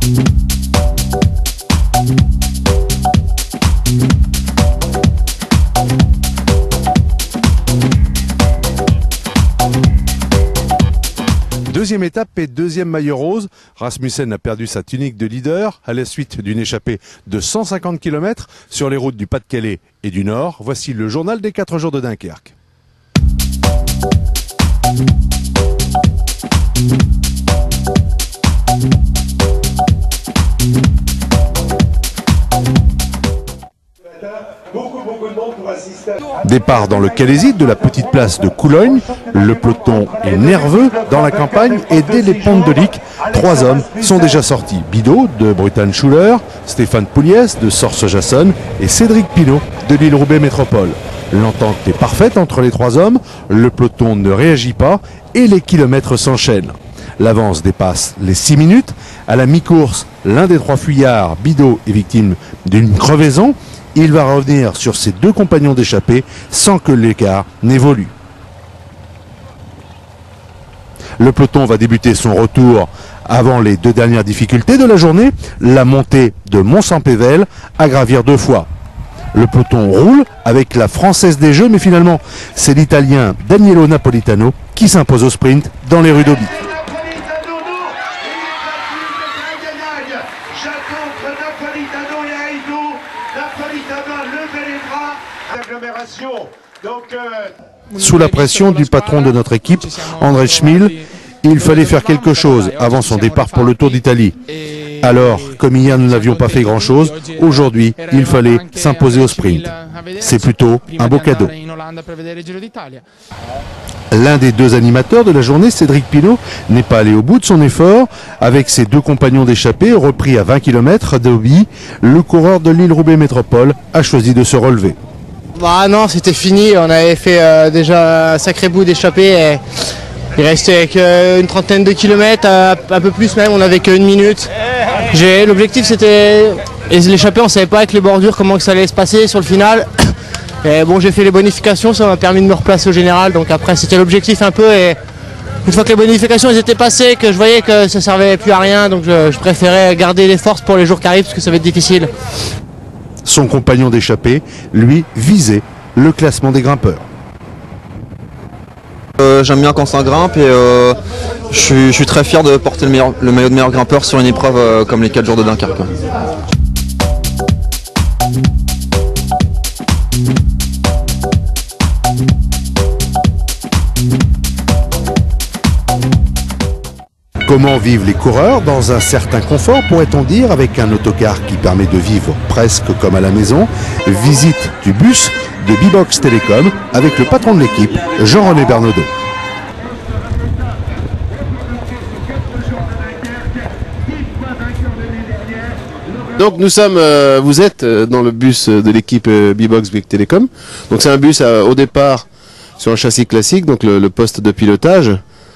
Deuxième étape et deuxième maillot rose, Rasmussen a perdu sa tunique de leader à la suite d'une échappée de 150 km sur les routes du Pas-de-Calais et du Nord. Voici le journal des 4 jours de Dunkerque. Départ dans le Calaisis de la petite place de Coulogne. Le peloton est nerveux dans la campagne et dès les pentes de Lic, 3 hommes sont déjà sortis. Bidot de Brutan-Schuller, Stéphane Pouliès de Sorce-Jasson et Cédric Pinault de Lille-Roubaix Métropole. L'entente est parfaite entre les 3 hommes, le peloton ne réagit pas et les kilomètres s'enchaînent. L'avance dépasse les 6 minutes. À la mi-course, l'un des 3 fuyards, Bidot, est victime d'une crevaison. Il va revenir sur ses 2 compagnons d'échappée sans que l'écart n'évolue. Le peloton va débuter son retour avant les 2 dernières difficultés de la journée, la montée de Mont-Saint-Pével à gravir 2 fois. Le peloton roule avec la Française des Jeux, mais finalement, c'est l'Italien Danielo Napolitano qui s'impose au sprint dans les rues d'Auby. Sous la pression du patron de notre équipe, André Schmil, il fallait faire quelque chose avant son départ pour le Tour d'Italie. Alors, comme hier nous n'avions pas fait grand-chose, aujourd'hui il fallait s'imposer au sprint. C'est plutôt un beau cadeau. L'un des 2 animateurs de la journée, Cédric Pinault, n'est pas allé au bout de son effort. Avec ses 2 compagnons d'échappée repris à 20 km d'Auby, le coureur de Lille-Roubaix Métropole a choisi de se relever. Bah non, c'était fini, on avait fait déjà un sacré bout d'échappée. Il restait qu'une trentaine de kilomètres, un peu plus même, on n'avait qu'une minute. L'objectif c'était, et l'échappée on ne savait pas avec les bordures comment que ça allait se passer sur le final. Et bon, j'ai fait les bonifications, ça m'a permis de me replacer au général, donc après c'était l'objectif un peu. Et une fois que les bonifications elles étaient passées, que je voyais que ça ne servait plus à rien, donc je préférais garder les forces pour les jours qui arrivent parce que ça va être difficile. Son compagnon d'échappée, lui, visait le classement des grimpeurs. J'aime bien quand ça grimpe et je suis très fier de porter le maillot de meilleur grimpeur sur une épreuve comme les 4 jours de Dunkerque. Comment vivent les coureurs dans un certain confort, pourrait-on dire, avec un autocar qui permet de vivre presque comme à la maison. Visite du bus de B-Box Télécom avec le patron de l'équipe, Jean-René Bernaudot. Donc vous êtes dans le bus de l'équipe B-Box Télécom. Donc c'est un bus au départ sur un châssis classique, donc le poste de pilotage,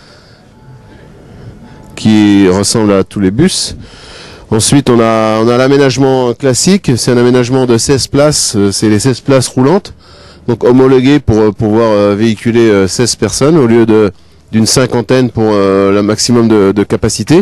qui ressemble à tous les bus. Ensuite, on a l'aménagement classique, c'est un aménagement de 16 places, c'est les 16 places roulantes, donc homologuées pour pouvoir véhiculer 16 personnes au lieu d'une cinquantaine pour le maximum de capacité.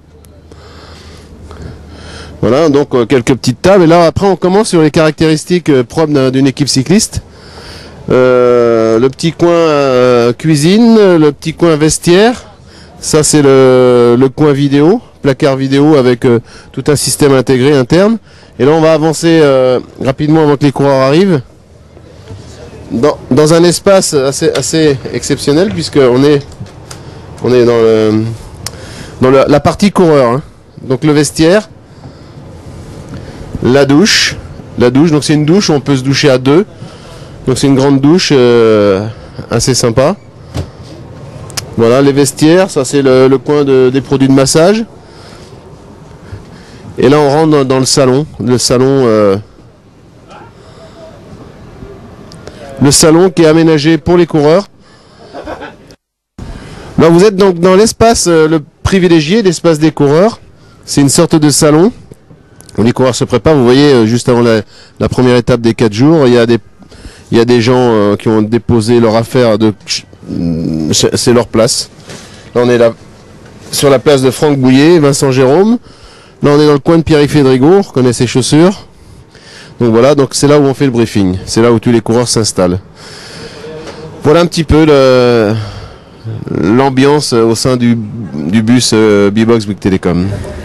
Voilà, donc quelques petites tables, et là après on commence sur les caractéristiques propres d'une équipe cycliste. Le petit coin cuisine, le petit coin vestiaire. Ça c'est le coin vidéo, placard vidéo avec tout un système intégré interne. Et là on va avancer rapidement avant que les coureurs arrivent. Dans un espace assez exceptionnel puisqu'on est dans la partie coureur. Hein. Donc le vestiaire, la douche, donc c'est une douche où on peut se doucher à 2. Donc c'est une grande douche assez sympa. Voilà les vestiaires, ça c'est le coin des produits de massage. Et là on rentre dans le salon qui est aménagé pour les coureurs. Là vous êtes donc dans l'espace le privilégié, l'espace des coureurs. C'est une sorte de salon où les coureurs se préparent. Vous voyez juste avant la première étape des 4 jours, il y a des gens qui ont déposé leur affaire c'est leur place. Là on est là sur la place de Franck Bouillet, Vincent Jérôme. Là on est dans le coin de Pierre-Yves Fédrigo, on reconnaît ses chaussures. Donc voilà, donc c'est là où on fait le briefing, c'est là où tous les coureurs s'installent. Voilà un petit peu l'ambiance au sein du bus B-Box Bouygues Télécom.